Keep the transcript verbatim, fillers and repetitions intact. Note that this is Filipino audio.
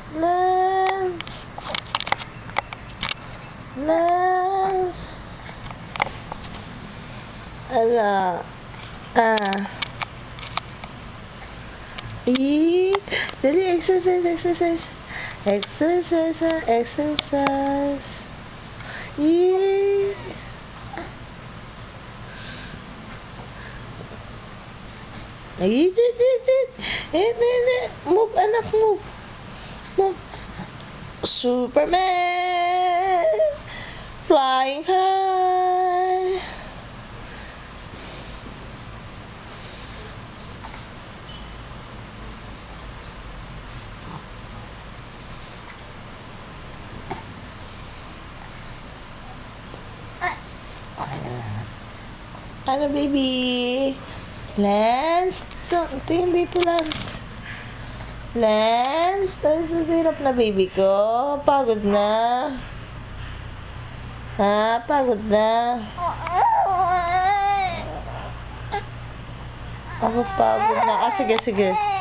Lance. Lance. Ala. Ah. E. Dali, exercise, exercise. Exercise, exercise. E. Ay, dit, dit, dit. Eh, eh, eh. Move, anak, move. Move. Superman. Flying high. Ano, baby? Lance? Tingin dito, Lance. Lance? Ay, susirap na, baby ko. Pagod na. Ha? Pagod na. Ako pagod na. Ah, sige, sige.